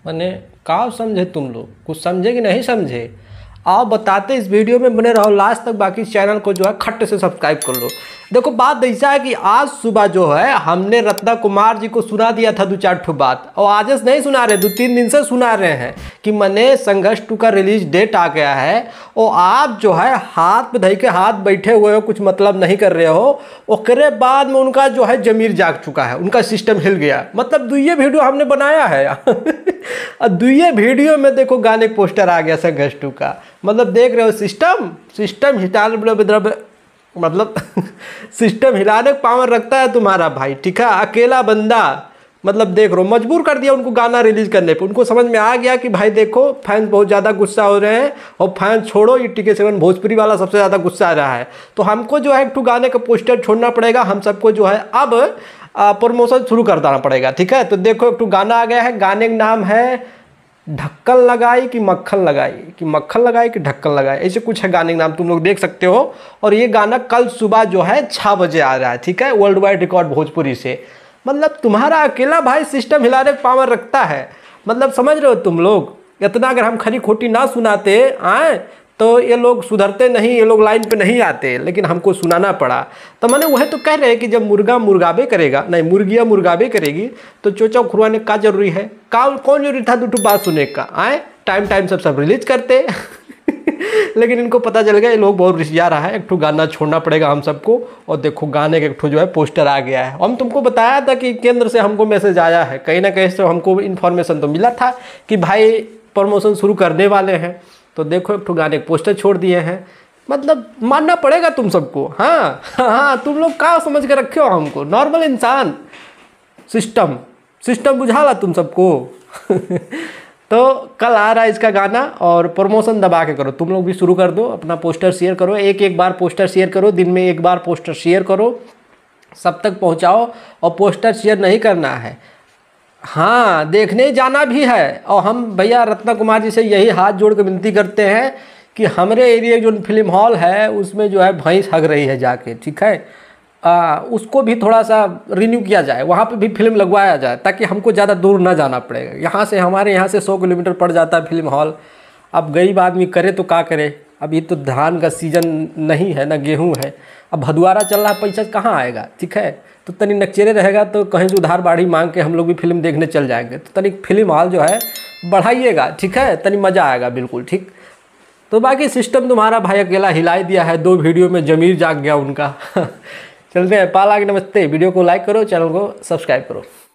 मैंने कहा समझे तुम लोग, कुछ समझे कि नहीं समझे? आओ बताते, इस वीडियो में बने रहो लास्ट तक। बाकी चैनल को जो है खट्ट से सब्सक्राइब कर लो। देखो बात ऐसा है कि आज सुबह जो है हमने रत्ना कुमार जी को सुना दिया था 2-4 ठो बात, और आज से नहीं सुना रहे, 2-3 दिन से सुना रहे हैं कि मने संघर्ष 2 का रिलीज डेट आ गया है, और आप जो है हाथ पे धई के हाथ बैठे हुए हो, कुछ मतलब नहीं कर रहे हो। उसके बाद में उनका जो है जमीर जाग चुका है, उनका सिस्टम हिल गया। मतलब दुइये वीडियो हमने बनाया है और दुइये वीडियो में देखो गाने पोस्टर आ गया संघर्ष 2 का। मतलब देख रहे हो सिस्टम हिलाने, मतलब सिस्टम हिलाने का पावर रखता है तुम्हारा भाई, ठीक है। अकेला बंदा मतलब देख रहे हो मजबूर कर दिया उनको गाना रिलीज करने पे। उनको समझ में आ गया कि भाई देखो फैंस बहुत ज़्यादा गुस्सा हो रहे हैं, और फैंस छोड़ो, ये TK7 भोजपुरी वाला सबसे ज़्यादा गुस्सा आ रहा है, तो हमको जो है एक गाने का पोस्टर छोड़ना पड़ेगा। हम सबको जो है अब प्रमोशन शुरू कर देना पड़ेगा, ठीक है। तो देखो एक गाना आ गया है, गाने का नाम है ढक्कन लगाई कि मक्खन लगाई, कि मक्खन लगाई कि ढक्कन लगाई, ऐसे कुछ है गाने का नाम, तुम लोग देख सकते हो। और ये गाना कल सुबह जो है 6 बजे आ रहा है, ठीक है, वर्ल्ड वाइड रिकॉर्ड भोजपुरी से। मतलब तुम्हारा अकेला भाई सिस्टम हिलाने का पावर रखता है। मतलब समझ रहे हो तुम लोग, इतना अगर हम खरी खोटी ना सुनाते आए तो ये लोग सुधरते नहीं, ये लोग लाइन पे नहीं आते, लेकिन हमको सुनाना पड़ा। तो मैंने वह तो कह रहे हैं कि जब मुर्गा मुर्गाबे करेगा, नहीं मुर्गिया मुर्गाबे करेगी, तो चोचा खुरवाने का जरूरी है, कौन जरूरी था 2 बात सुनने का? आए टाइम सब रिलीज करते लेकिन इनको पता चल गया ये लोग बहुत रिसिया रहा है, एक गाना छोड़ना पड़ेगा हम सबको। और देखो गाने का एक जो है पोस्टर आ गया है। हम तुमको बताया था कि केंद्र से हमको मैसेज आया है, कहीं ना कहीं से हमको इन्फॉर्मेशन तो मिला था कि भाई प्रमोशन शुरू करने वाले हैं। तो देखो एक गाने पोस्टर छोड़ दिए हैं, मतलब मानना पड़ेगा तुम सबको। हाँ तुम लोग क्या समझ के रखे हो हमको, नॉर्मल इंसान। सिस्टम बुझाला तुम सबको तो कल आ रहा है इसका गाना, और प्रमोशन दबा के करो, तुम लोग भी शुरू कर दो, अपना पोस्टर शेयर करो, एक बार पोस्टर शेयर करो, दिन में 1 बार पोस्टर शेयर करो, सब तक पहुंचाओ। और पोस्टर शेयर नहीं करना है, हाँ देखने जाना भी है। और हम भैया रत्ना कुमार जी से यही हाथ जोड़ के विनती करते हैं कि हमारे एरिया जो फिल्म हॉल है उसमें जो है भैंस हग रही है जाके, ठीक है, उसको भी थोड़ा सा रिन्यू किया जाए, वहाँ पे भी फिल्म लगवाया जाए, ताकि हमको ज़्यादा दूर ना जाना पड़ेगा। यहाँ से हमारे यहाँ से 100 किलोमीटर पड़ जाता है फिल्म हॉल। अब गरीब आदमी करे तो क्या करे, अभी तो धान का सीजन नहीं है ना गेहूँ है, अब भदुआरा चल रहा है, पैसा कहाँ आएगा, ठीक है। तो तनी नकचेरे रहेगा तो कहीं से उधार बाढ़ी मांग के हम लोग भी फिल्म देखने चल जाएंगे। तो तनी फिल्म हॉल जो है बढ़ाइएगा, ठीक है, तनी मज़ा आएगा, बिल्कुल ठीक। तो बाकी सिस्टम तुम्हारा भाई अकेला हिला दिया है, 2 वीडियो में जमीर जाग गया उनका चलते हैं, पाल आगे, नमस्ते। वीडियो को लाइक करो, चैनल को सब्सक्राइब करो।